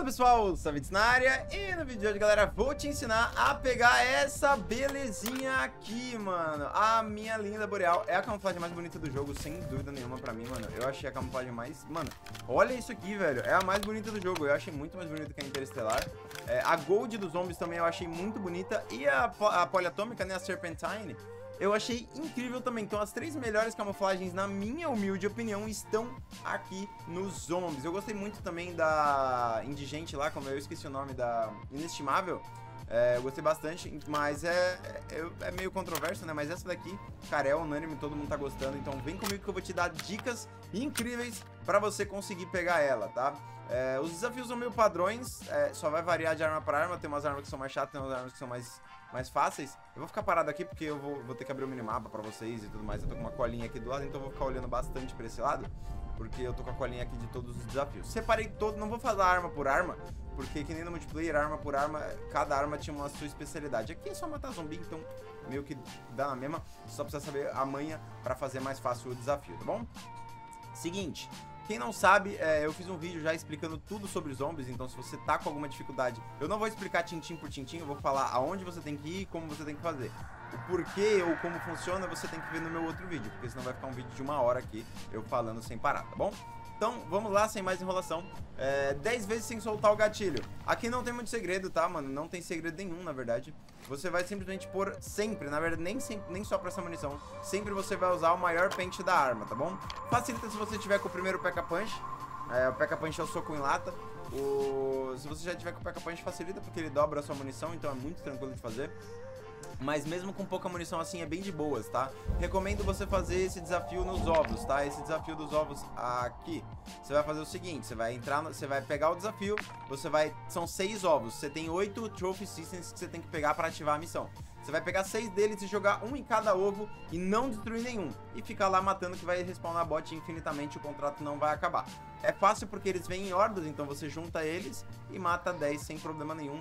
Fala pessoal, Savits na área, e no vídeo de hoje, galera, vou te ensinar a pegar essa belezinha aqui, mano. A minha linda boreal é a camuflagem mais bonita do jogo, sem dúvida nenhuma pra mim, mano. Eu achei a camuflagem mais... Mano, olha isso aqui, velho, é a mais bonita do jogo. Eu achei muito mais bonita que a Interestelar. A Gold dos zombies também eu achei muito bonita. E a poliatômica, né, a Serpentine, eu achei incrível também. Então as três melhores camuflagens, na minha humilde opinião, estão aqui nos zombies. Eu gostei muito também da Indigente lá, como eu esqueci o nome, da Inestimável. Eu gostei bastante, mas é meio controverso, né? Mas essa daqui, cara, é unânime, todo mundo tá gostando. Então vem comigo que eu vou te dar dicas incríveis pra você conseguir pegar ela, tá? Os desafios são meio padrões, só vai variar de arma pra arma. Tem umas armas que são mais chatas, tem umas armas que são mais fáceis. Eu vou ficar parado aqui porque eu vou ter que abrir o minimapa pra vocês e tudo mais. Eu tô com uma colinha aqui do lado, então eu vou ficar olhando bastante pra esse lado, porque eu tô com a colinha aqui de todos os desafios. Separei todo, não vou falar arma por arma, porque que nem no multiplayer, arma por arma, cada arma tinha uma sua especialidade. Aqui é só matar zumbi, então meio que dá na mesma. Só precisa saber a manha pra fazer mais fácil o desafio, tá bom? Seguinte, quem não sabe, eu fiz um vídeo já explicando tudo sobre zombies, então se você tá com alguma dificuldade, eu não vou explicar tintim por tintim, eu vou falar aonde você tem que ir e como você tem que fazer. O porquê ou como funciona, você tem que ver no meu outro vídeo, porque senão vai ficar um vídeo de 1 hora aqui, eu falando sem parar, tá bom? Então, vamos lá, sem mais enrolação. 10 vezes sem soltar o gatilho. Aqui não tem muito segredo, tá, mano? Não tem segredo nenhum, na verdade. Você vai simplesmente pôr sempre, na verdade, nem só pra essa munição. Sempre você vai usar o maior pente da arma, tá bom? Facilita se você tiver com o primeiro Pack-a-Punch. O Pack-a-Punch é o soco em lata. Se você já tiver com o Pack-a-Punch, facilita, porque ele dobra a sua munição, então é muito tranquilo de fazer. Mas mesmo com pouca munição assim, é bem de boas, tá? Recomendo você fazer esse desafio nos ovos, tá? Esse desafio dos ovos aqui. Você vai fazer o seguinte, você vai entrar, você vai pegar o desafio, são 6 ovos. Você tem 8 Trophy Systems que você tem que pegar pra ativar a missão. Você vai pegar 6 deles e jogar um em cada ovo e não destruir nenhum. E ficar lá matando, que vai respawnar bot infinitamente, o contrato não vai acabar. É fácil porque eles vêm em hordas, então você junta eles e mata 10 sem problema nenhum.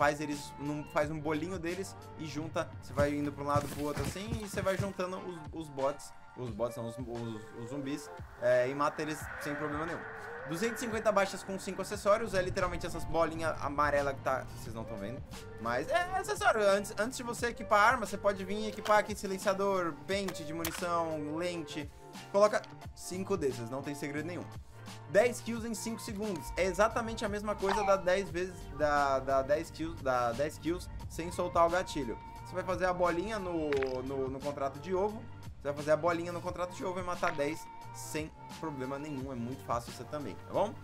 Faz um bolinho deles e junta, você vai indo para um lado pro outro assim, e você vai juntando os bots são os zumbis, e mata eles sem problema nenhum. 250 baixas com 5 acessórios, é literalmente essas bolinhas amarelas que tá, vocês não estão vendo, mas é acessório. Antes de você equipar a arma, você pode vir equipar aqui silenciador, pente de munição, lente, coloca 5 desses, não tem segredo nenhum. 10 kills em 5 segundos. É exatamente a mesma coisa da 10 vezes da 10 kills sem soltar o gatilho. Você vai fazer a bolinha no contrato de ovo. Você vai fazer a bolinha no contrato de ovo e matar 10 sem problema nenhum. É muito fácil você também, tá bom?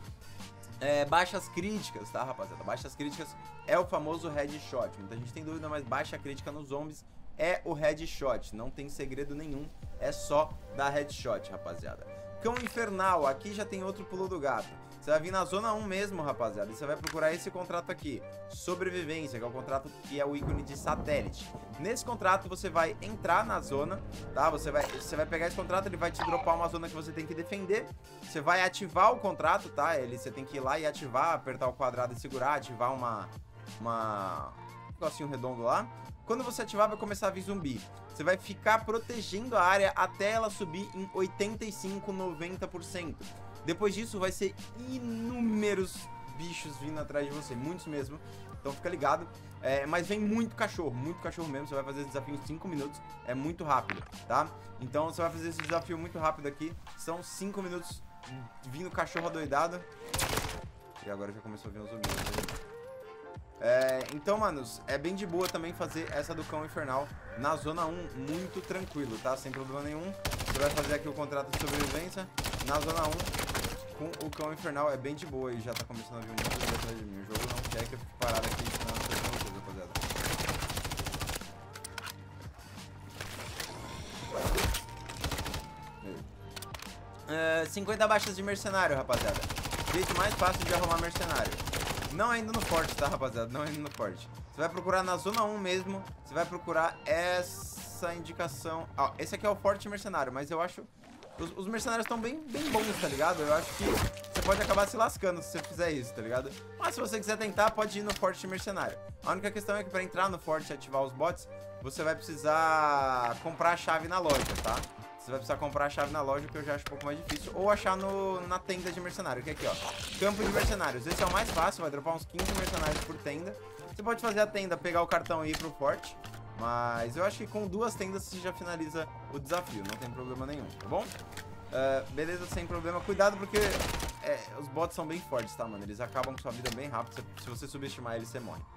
Baixas críticas, tá, rapaziada? Baixas críticas é o famoso headshot. Muita gente tem dúvida, mas baixa crítica nos zombies é o headshot. Não tem segredo nenhum, é só dar headshot, rapaziada. Cão Infernal, aqui já tem outro pulo do gato. Você vai vir na zona 1 mesmo, rapaziada, e você vai procurar esse contrato aqui, Sobrevivência, que é o contrato que é o ícone de satélite. Nesse contrato você vai entrar na zona, tá? Você vai pegar esse contrato, ele vai te dropar uma zona que você tem que defender. Você vai ativar o contrato, tá? Você tem que ir lá e ativar, apertar o quadrado e segurar, ativar um negocinho redondo lá. Quando você ativar, vai começar a vir zumbi. Você vai ficar protegendo a área até ela subir em 85, 90%. Depois disso, vai ser inúmeros bichos vindo atrás de você. Muitos mesmo. Então fica ligado. Mas vem muito cachorro mesmo. Você vai fazer esse desafio em 5 minutos. É muito rápido, tá? Então você vai fazer esse desafio muito rápido aqui. São 5 minutos vindo cachorro adoidado. E agora já começou a vir os zumbis. Então, manos, é bem de boa também fazer essa do Cão Infernal na zona 1, muito tranquilo, tá? Sem problema nenhum. Você vai fazer aqui o contrato de sobrevivência na zona 1 com o Cão Infernal, é bem de boa. E já tá começando a vir um monte de gente atrás de mim. O jogo não quer que eu fique parado aqui, senão eu tô com coisa, rapaziada. 50 baixas de mercenário, rapaziada. Jeito mais fácil de arrumar mercenário. Não ainda no forte, tá, rapaziada? Não ainda no forte. Você vai procurar na zona 1 mesmo. Você vai procurar essa indicação. Esse aqui é o forte mercenário, mas eu acho... Os mercenários estão bem bons, tá ligado? Eu acho que você pode acabar se lascando se você fizer isso, tá ligado? Mas se você quiser tentar, pode ir no forte mercenário. A única questão é que pra entrar no forte e ativar os bots, você vai precisar comprar a chave na loja, tá? você vai precisar comprar a chave na loja, que eu já acho um pouco mais difícil. Ou achar na tenda de mercenário, que é aqui, ó. Campo de mercenários. Esse é o mais fácil, vai dropar uns 15 mercenários por tenda. Você pode fazer a tenda, pegar o cartão e ir pro forte. Mas eu acho que com 2 tendas você já finaliza o desafio, não tem problema nenhum, tá bom? Beleza, sem problema. Cuidado porque os bots são bem fortes, tá, mano? Eles acabam com sua vida bem rápido. Se você subestimar eles, você morre.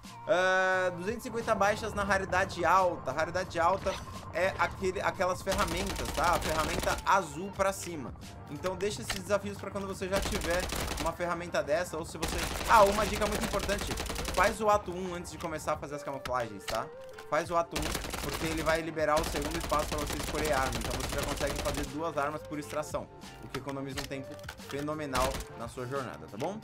250 baixas na raridade alta. Raridade alta é aquelas ferramentas, tá? A ferramenta azul pra cima. Então deixa esses desafios pra quando você já tiver uma ferramenta dessa. Ou se você... uma dica muito importante. Faz o ato 1 antes de começar a fazer as camuflagens, tá? Faz o ato 1, porque ele vai liberar o segundo espaço pra você escolher arma. Então você já consegue fazer 2 armas por extração, o que economiza um tempo fenomenal na sua jornada, tá bom?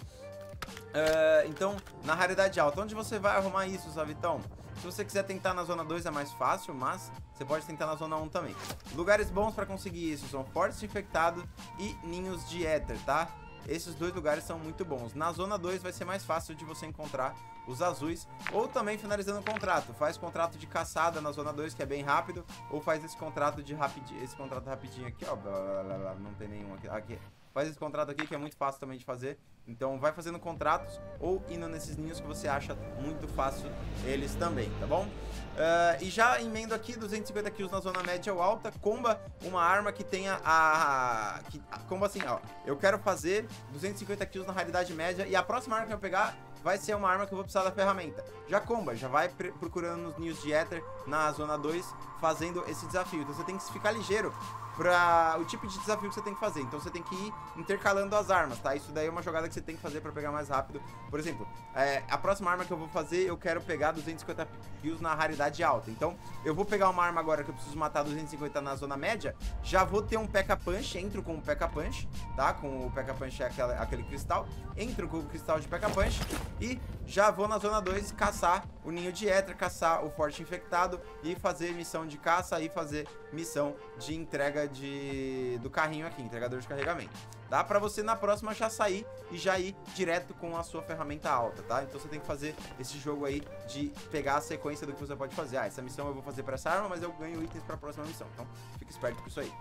Então, na raridade alta, onde você vai arrumar isso, Savitão? Se você quiser tentar na zona 2 é mais fácil, mas você pode tentar na zona 1 também. Lugares bons pra conseguir isso são fortes infectados e ninhos de éter, tá? Esses 2 lugares são muito bons. Na zona 2 vai ser mais fácil de você encontrar os azuis, ou também finalizando o contrato. Faz contrato de caçada na zona 2, que é bem rápido, ou faz esse contrato de rapidinho aqui, ó. Não tem nenhum aqui. Faz esse contrato aqui que é muito fácil também de fazer. Então vai fazendo contratos ou indo nesses ninhos que você acha muito fácil eles também, tá bom? E já emendo aqui 250 kills na zona média ou alta. Comba uma arma que tenha comba assim, ó. Eu quero fazer 250 kills na raridade média e a próxima arma que eu pegar vai ser uma arma que eu vou precisar da ferramenta. Já comba, já vai procurando nos ninhos de éter na zona 2, fazendo esse desafio. Então você tem que ficar ligeiro para o tipo de desafio que você tem que fazer. Então você tem que ir intercalando as armas, tá? Isso daí é uma jogada que você tem que fazer para pegar mais rápido. Por exemplo, a próxima arma que eu vou fazer, eu quero pegar 250 kills na raridade alta. Então eu vou pegar uma arma agora que eu preciso matar 250 na zona média, já vou ter um P.E.K.K.A. Punch, entro com o P.E.K.K.A. Punch, tá? Com o P.E.K.K.A. Punch é aquele cristal, entro com o cristal de P.E.K.K.A. Punch e já vou na zona 2 caçar o ninho de éter, caçar o forte infectado e fazer missão de caça e fazer missão de entrega do carrinho aqui, entregador de carregamento. Dá pra você na próxima já sair e já ir direto com a sua ferramenta alta, tá? Então você tem que fazer esse jogo aí de pegar a sequência do que você pode fazer. Essa missão eu vou fazer pra essa arma, mas eu ganho itens pra próxima missão. Então fica esperto com isso aí.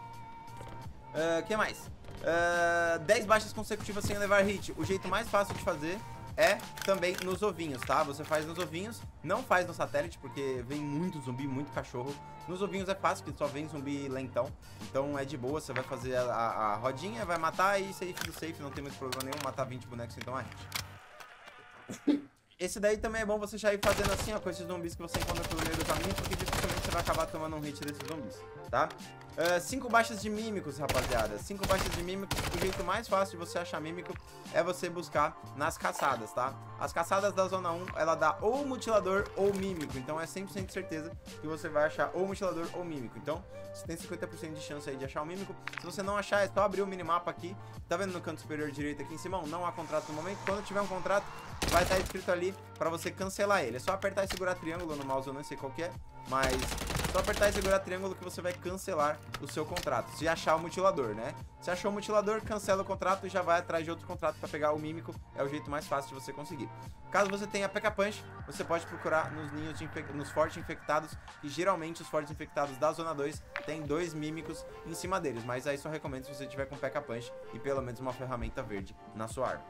Que mais? 10 baixas consecutivas sem levar hit. O jeito mais fácil de fazer é também nos ovinhos, tá? Você faz nos ovinhos, não faz no satélite, porque vem muito zumbi, muito cachorro. Nos ovinhos é fácil, porque só vem zumbi lentão. Então é de boa, você vai fazer a rodinha, vai matar e safe do safe, não tem muito problema nenhum, matar 20 bonecos então a hit. Esse daí também é bom você já ir fazendo assim, ó, com esses zumbis que você encontra pelo meio do caminho, porque dificilmente você vai acabar tomando um hit desses zumbis, tá? 5 baixas de mímicos, rapaziada. 5 baixas de mímicos. O jeito mais fácil de você achar mímico é você buscar nas caçadas, tá? As caçadas da zona 1, ela dá ou mutilador ou mímico. Então é 100% de certeza que você vai achar ou mutilador ou mímico. Então você tem 50% de chance aí de achar o mímico. Se você não achar, é só abrir o minimapa aqui. Tá vendo no canto superior direito aqui em cima? Não há contrato no momento. Quando tiver um contrato, vai estar escrito ali pra você cancelar ele. É só apertar e segurar triângulo no mouse, eu não sei qual que é, mas só apertar e segurar triângulo que você vai cancelar o seu contrato, se achar o mutilador, né? Se achou o mutilador, cancela o contrato e já vai atrás de outro contrato pra pegar o mímico. É o jeito mais fácil de você conseguir. Caso você tenha P.E.K.K.A. Punch, você pode procurar nos ninhos nos fortes infectados, e geralmente os fortes infectados da zona 2 tem 2 mímicos em cima deles, mas aí só recomendo se você tiver com P.E.K.K.A. Punch e pelo menos uma ferramenta verde na sua arma.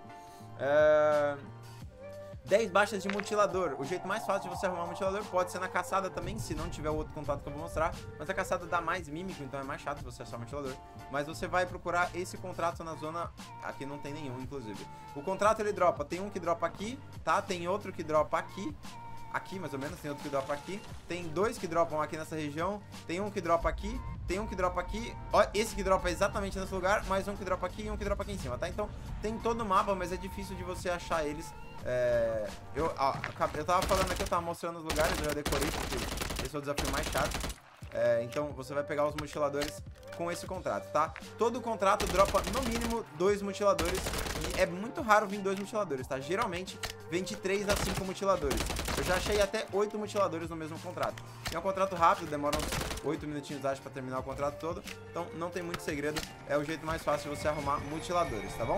10 baixas de mutilador. O jeito mais fácil de você arrumar um mutilador pode ser na caçada também, se não tiver o outro contato que eu vou mostrar. Mas a caçada dá mais mímico, então é mais chato você achar o mutilador. Mas você vai procurar esse contrato na zona... Aqui não tem nenhum, inclusive. O contrato ele dropa. Tem um que dropa aqui, tá? Tem outro que dropa aqui. Aqui, mais ou menos. Tem outro que dropa aqui. Tem 2 que dropam aqui nessa região. Tem um que dropa aqui. Tem um que dropa aqui. Ó, esse que dropa exatamente nesse lugar. Mais um que dropa aqui e um que dropa aqui em cima, tá? Então tem todo o mapa, mas é difícil de você achar eles. Eu tava falando aqui, eu tava mostrando os lugares, eu já decorei, porque esse é o desafio mais chato. Então você vai pegar os mutiladores com esse contrato, tá? Todo contrato dropa no mínimo 2 mutiladores. E é muito raro vir 2 mutiladores, tá? Geralmente vem de 3 a 5 mutiladores. Eu já achei até 8 mutiladores no mesmo contrato. É um contrato rápido, demora uns 8 minutinhos, acho, pra terminar o contrato todo. Então não tem muito segredo, é o jeito mais fácil de você arrumar mutiladores, tá bom?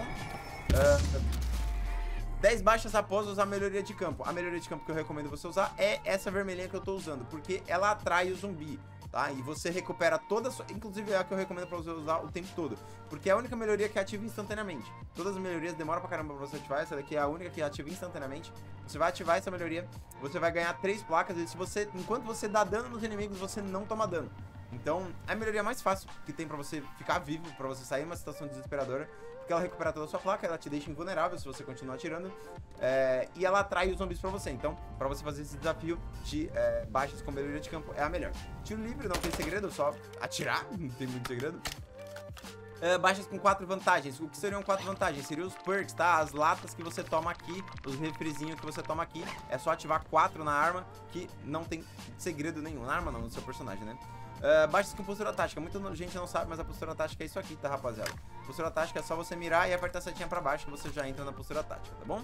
10 baixas após usar a melhoria de campo. A melhoria de campo que eu recomendo você usar é essa vermelhinha que eu tô usando, porque ela atrai o zumbi, tá? E você recupera toda a sua... Inclusive é a que eu recomendo pra você usar o tempo todo, porque é a única melhoria que ativa instantaneamente. Todas as melhorias demoram pra caramba pra você ativar, essa daqui é a única que ativa instantaneamente. Você vai ativar essa melhoria, você vai ganhar 3 placas, e se você, enquanto você dá dano nos inimigos, você não toma dano. Então, é a melhoria mais fácil que tem pra você ficar vivo, pra você sair de uma situação desesperadora, porque ela recupera toda a sua placa, ela te deixa invulnerável se você continuar atirando, e ela atrai os zumbis pra você. Então, pra você fazer esse desafio de baixas com melhoria de campo, é a melhor. Tiro livre, não tem segredo, só atirar, não tem muito segredo. Baixas com 4 vantagens. O que seriam 4 vantagens? Seriam os perks, tá? As latas que você toma aqui, os refrizinhos que você toma aqui. É só ativar 4 na arma, que não tem segredo nenhum. Na arma não, no seu personagem, né? Baixas com postura tática. Muita gente não sabe, mas a postura tática é isso aqui, tá, rapaziada? Postura tática é só você mirar e apertar a setinha pra baixo que você já entra na postura tática, tá bom?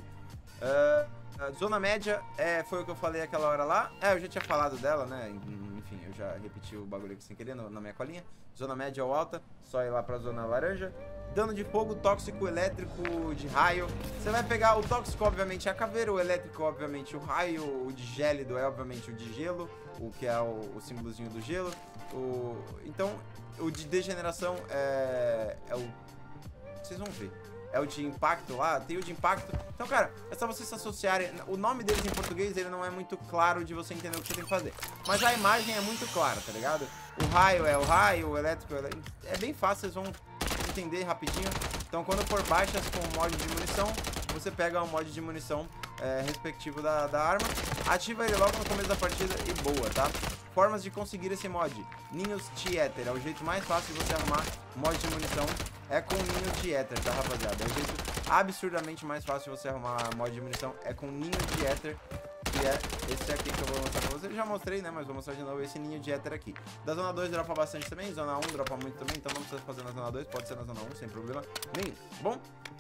Zona média, foi o que eu falei aquela hora lá. Eu já tinha falado dela, né? Enfim, eu já repeti o bagulho aqui sem querer na minha colinha. Zona média ou alta, só ir lá pra zona laranja. Dano de fogo, tóxico, elétrico, de raio. Você vai pegar o tóxico, obviamente, é a caveira. O elétrico, obviamente, o raio. O de gélido é, obviamente, o de gelo, o que é o símbolozinho do gelo. Então, o de degeneração é o... Vocês vão ver. É o de impacto lá, tem o de impacto. Então, cara, é só vocês se associarem. O nome deles em português, ele não é muito claro de você entender o que você tem que fazer. Mas a imagem é muito clara, tá ligado? O raio é o raio, o elétrico é bem fácil, vocês vão entender rapidinho. Então, quando for baixas com o mod de munição, você pega o mod de munição respectivo da arma, ativa ele logo no começo da partida e boa, tá? Formas de conseguir esse mod. Ninhos de éter, é o jeito mais fácil de você arrumar mod de munição. É com ninho de éter, tá, rapaziada? É o jeito absurdamente mais fácil de você arrumar mod de munição. É com ninho de éter, que é esse aqui que eu vou mostrar pra vocês. Eu já mostrei, né? Mas vou mostrar de novo esse ninho de éter aqui. Da zona 2 dropa bastante também, zona 1 dropa muito também, então não precisa fazer na zona 2, pode ser na zona 1, sem problema nenhum. Bom,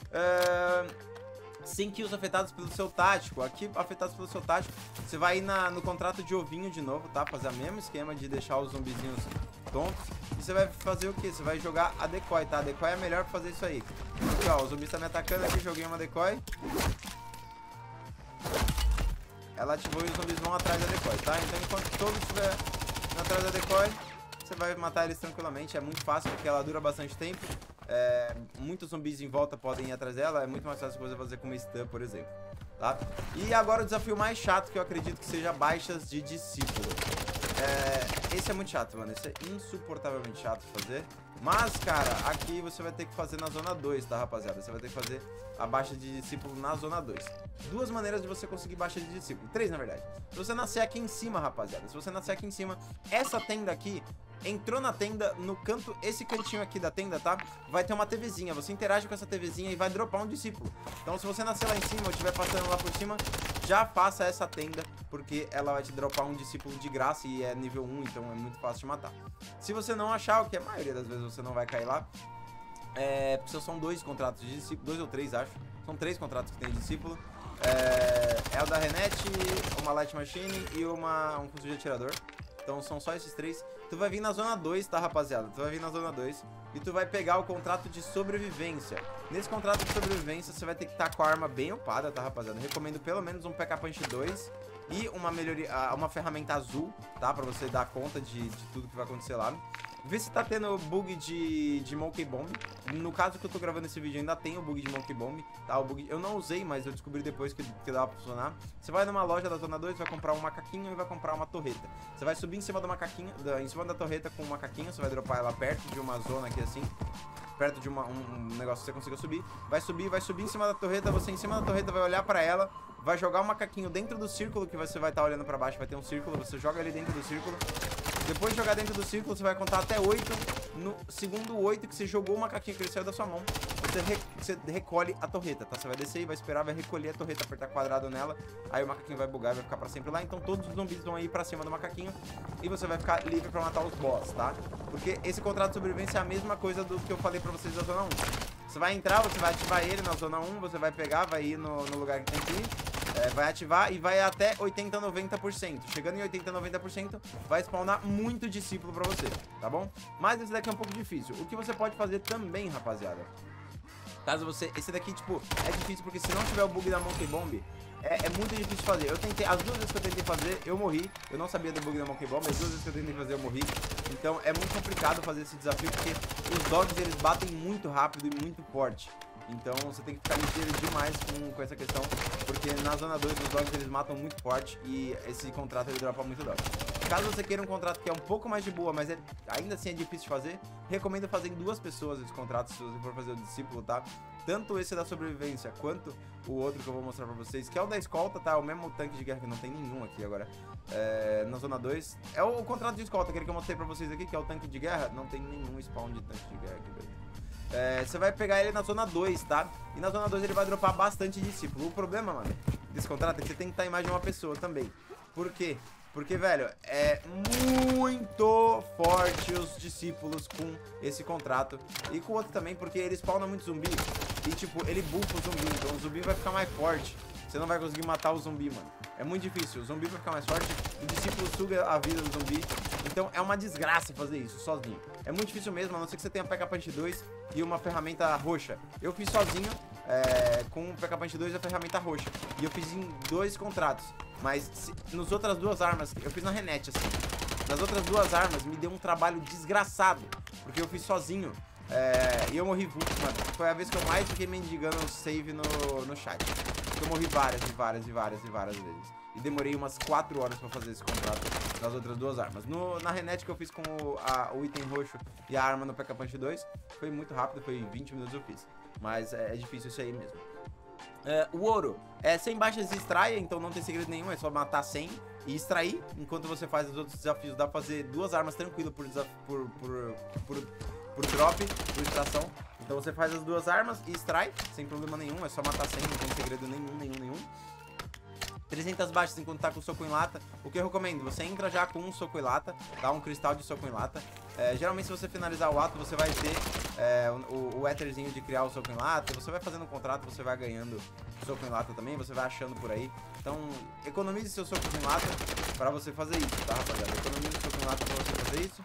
100 kills afetados pelo seu tático. Aqui, afetados pelo seu tático, você vai ir no contrato de ovinho de novo, tá? Fazer o mesmo esquema de deixar os zumbizinhos tontos. E você vai fazer o que? Você vai jogar a decoy, tá? A decoy é melhor pra fazer isso aí. Aqui, ó, o zumbi tá me atacando aqui, joguei uma decoy. Ela ativou e os zumbis vão atrás da decoy, tá? Então, enquanto todos estiverem atrás da decoy, você vai matar eles tranquilamente. É muito fácil, porque ela dura bastante tempo. Muitos zumbis em volta podem ir atrás dela. É muito mais fácil você fazer com uma stun, por exemplo, tá? E agora o desafio mais chato, que eu acredito que seja baixas de discípulo. Esse é muito chato, mano. Esse é insuportavelmente chato de fazer. Mas, cara, aqui você vai ter que fazer na zona 2, tá, rapaziada? Você vai ter que fazer a baixa de discípulo na zona 2. 2 maneiras de você conseguir baixa de discípulo. 3, na verdade. Se você nascer aqui em cima, rapaziada, se você nascer aqui em cima, essa tenda aqui, entrou na tenda, no canto, esse cantinho aqui da tenda, tá? Vai ter uma TVzinha. Você interage com essa TVzinha e vai dropar um discípulo. Então, se você nascer lá em cima ou estiver passando lá por cima, já faça essa tenda, porque ela vai te dropar um discípulo de graça e é nível 1, então é muito fácil de matar. Se você não achar, o que a maioria das vezes você não vai cair lá, são 2 contratos de discípulo, 2 ou 3, acho. São 3 contratos que tem discípulo. É o da Renet, uma Light Machine e um fuzil de atirador. Então são só esses 3. Tu vai vir na zona 2, tá, rapaziada? Tu vai vir na zona 2 e tu vai pegar o contrato de sobrevivência. Nesse contrato de sobrevivência, você vai ter que estar com a arma bem upada, tá, rapaziada? Eu recomendo pelo menos um PK Punch 2 e uma ferramenta azul, tá? Pra você dar conta de tudo que vai acontecer lá. Vê se tá tendo bug de Monkey Bomb. No caso que eu tô gravando esse vídeo, ainda tem o bug de Monkey Bomb, tá? O bug eu não usei, mas eu descobri depois que dava pra funcionar. Você vai numa loja da zona 2, vai comprar um macaquinho e vai comprar uma torreta. Você vai subir em cima do macaquinho, em cima da torreta com um macaquinho, você vai dropar ela perto de uma zona aqui assim, perto de um negócio que você consiga subir. Vai subir em cima da torreta, você em cima da torreta vai olhar pra ela, vai jogar o macaquinho dentro do círculo que você vai estar olhando pra baixo, vai ter um círculo, você joga ele dentro do círculo. Depois de jogar dentro do círculo, você vai contar até 8. No segundo 8 que você jogou o macaquinho que ele saiu da sua mão, você recolhe a torreta, tá? Você vai descer e vai esperar, vai recolher a torreta, apertar quadrado nela. Aí o macaquinho vai bugar e vai ficar pra sempre lá. Então todos os zumbis vão ir pra cima do macaquinho e você vai ficar livre pra matar os boss, tá? Porque esse contrato de sobrevivência é a mesma coisa do que eu falei pra vocês da zona 1. Você vai entrar, você vai ativar ele na zona 1, você vai pegar, vai ir no lugar que tem que ir. Vai ativar e vai até 80, 90%. Chegando em 80, 90%, vai spawnar muito discípulo pra você, tá bom? Mas esse daqui é um pouco difícil. O que você pode fazer também, rapaziada, caso você... Esse daqui, tipo, é difícil porque se não tiver o bug da Monkey Bomb, é muito difícil de fazer. Eu tentei, as 2 vezes que eu tentei fazer, eu morri. Eu não sabia do bug da Monkey Bomb, as 2 vezes que eu tentei fazer, eu morri. Então é muito complicado fazer esse desafio, porque os dogs eles batem muito rápido e muito forte. Então você tem que ficar ligeiro demais com essa questão, porque na zona 2 os dogs eles matam muito forte e esse contrato ele dropa muito dog. Caso você queira um contrato que é um pouco mais de boa, mas ainda assim é difícil de fazer, recomendo fazer em 2 pessoas esse contrato, se você for fazer o discípulo, tá? Tanto esse da sobrevivência, quanto o outro que eu vou mostrar pra vocês, que é o da escolta, tá? O mesmo tanque de guerra, que não tem nenhum aqui agora, na zona 2. É o contrato de escolta, aquele que eu mostrei pra vocês aqui, que é o tanque de guerra. Não tem nenhum spawn de tanque de guerra aqui, beleza? Você vai pegar ele na zona 2, tá? E na zona 2 ele vai dropar bastante discípulo. O problema, mano, desse contrato é que você tem que estar em mais de uma pessoa também. Por quê? Porque, velho, é muito forte os discípulos com esse contrato. E com o outro também, porque ele spawna muito zumbi. E, tipo, ele buffa o zumbi. Então o zumbi vai ficar mais forte. Você não vai conseguir matar o zumbi, mano. É muito difícil. O zumbi vai ficar mais forte. O discípulo suga a vida do zumbi. Então é uma desgraça fazer isso sozinho. É muito difícil mesmo, a não ser que você tenha P.K. Punch 2 e uma ferramenta roxa. Eu fiz sozinho com o P.K. Punch 2 e a ferramenta roxa. E eu fiz em 2 contratos. Mas nas outras 2 armas, eu fiz na Renet, assim. Nas outras 2 armas me deu um trabalho desgraçado. Porque eu fiz sozinho. E eu morri vulto, mano. Foi a vez que eu mais fiquei mendigando save no chat. Eu morri várias vezes. E demorei umas 4 horas pra fazer esse contrato nas outras 2 armas. Na Renet que eu fiz com o item roxo e a arma no P.K. Punch 2, foi muito rápido, foi 20 minutos eu fiz. Mas é difícil isso aí mesmo. O ouro é 100 baixas e extraia, então não tem segredo nenhum, é só matar 100 e extrair. Enquanto você faz os outros desafios, dá pra fazer 2 armas tranquilo por drop, por extração. Então você faz as 2 armas e extrai, sem problema nenhum, é só matar 100, não tem segredo nenhum. 300 baixas enquanto tá com o soco em lata. O que eu recomendo, você entra já com um soco em lata, dá um cristal de soco em lata. Geralmente se você finalizar o ato, você vai ter o etherzinho de criar o soco em lata. Você vai fazendo um contrato, você vai ganhando soco em lata também, você vai achando por aí. Então economize seus socos em lata pra você fazer isso, tá, rapaziada? Economize seu soco em lata pra você fazer isso.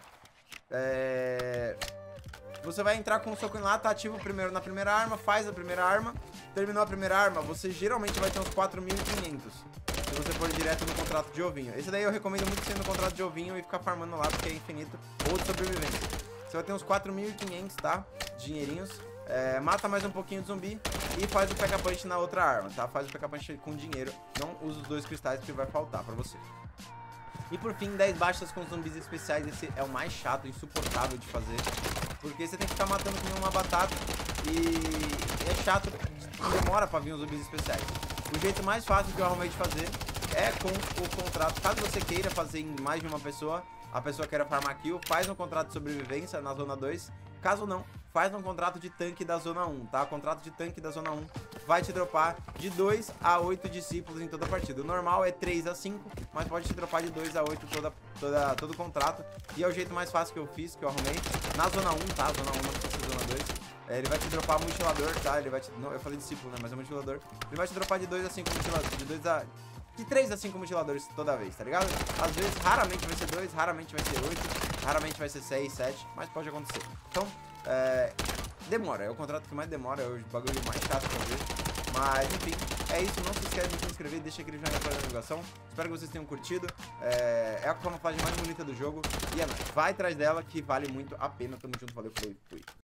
Você vai entrar com o soco em lata, ativa o primeiro na primeira arma, faz a primeira arma. Terminou a primeira arma, você geralmente vai ter uns 4.500 se você for direto no contrato de ovinho. Esse daí eu recomendo muito ser no contrato de ovinho e ficar farmando lá, porque é infinito, ou de sobrevivência. Você vai ter uns 4.500, tá? Dinheirinhos. Mata mais um pouquinho de zumbi e faz o P.K. Punch na outra arma, tá? Faz o P.K. Punch com dinheiro. Não usa os 2 cristais que vai faltar pra você. E por fim, 10 baixas com zumbis especiais. Esse é o mais chato, insuportável de fazer, porque você tem que ficar matando com uma batata e é chato, demora pra vir os zumbis especiais. O jeito mais fácil que eu arrumei de fazer é com o contrato. Caso você queira fazer em mais de uma pessoa, a pessoa queira farmar kill, faz um contrato de sobrevivência na zona 2. Caso não, faz um contrato de tanque da zona 1, tá? Contrato de tanque da zona 1 vai te dropar de 2 a 8 discípulos em toda a partida. O normal é 3 a 5, mas pode te dropar de 2 a 8 todo o contrato. E é o jeito mais fácil que eu fiz, que eu arrumei. Na zona 1, tá? Zona 1 não precisa ser zona 2. Ele vai te dropar mutilador, tá? Ele vai te... Não, eu falei discípulo, né? Mas é mutilador. Ele vai te dropar de 2 a 5 mutiladores. De 3 a 5 mutiladores toda vez, tá ligado? Às vezes, raramente vai ser 2, raramente vai ser 8, raramente vai ser 6, 7, mas pode acontecer. Então, demora. É o contrato que mais demora, é o bagulho mais chato de fazer. Mas, enfim, é isso. Não se esquece de se inscrever, deixa aquele joinha para a divulgação. Espero que vocês tenham curtido. É a camuflagem mais bonita do jogo. E é nóis. Vai atrás dela que vale muito a pena. Tamo junto, valeu, fui.